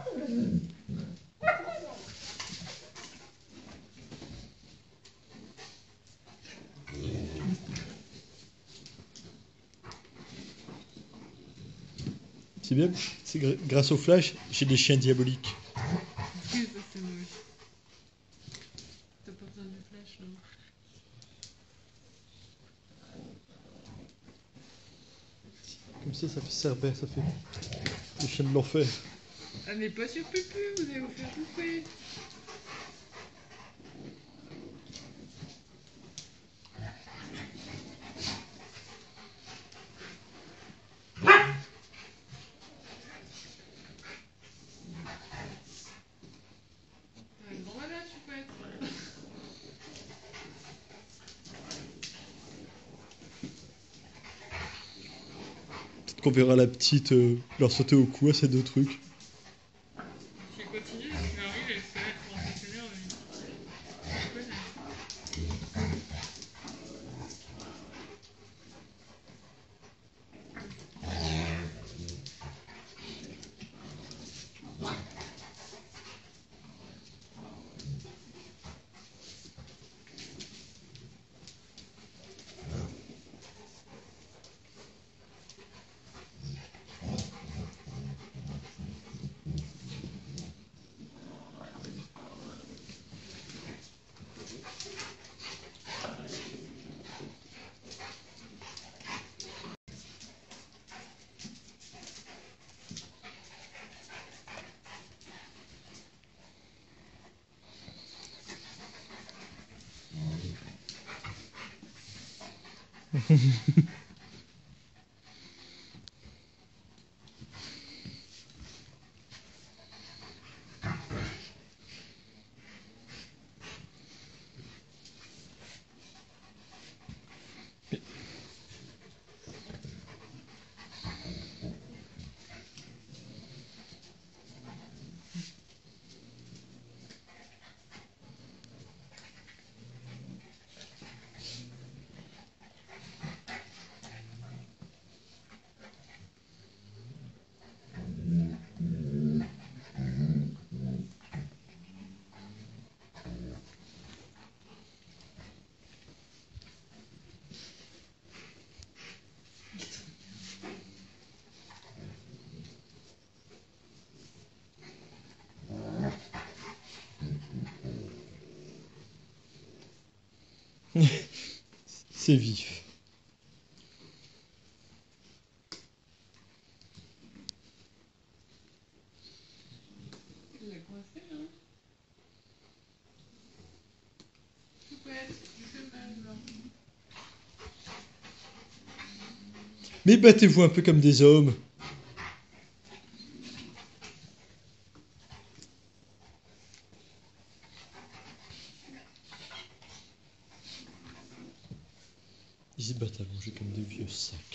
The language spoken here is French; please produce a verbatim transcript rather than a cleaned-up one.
C'est bien, c'est gr- grâce au flash, j'ai des chiens diaboliques. Oui, ça c'est moche. T'as pas besoin du flash, non? Comme ça, ça fait Cerbère, ça fait les chiens de l'enfer. Ah mais pas sur Pupu, vous allez vous faire bouffer. T'as un grand malade, Choupette. Peut-être qu'on verra la petite euh, leur sauter au cou à ces deux trucs. Je vais continuer parce que Marie, elle se fait pour un questionnaire. Je connais. C'est vif. Tu l'as coincé, hein? Choupette, tu fais mal, là. Mais battez-vous un peu comme des hommes. Ils se battent allongés comme des vieux sacs.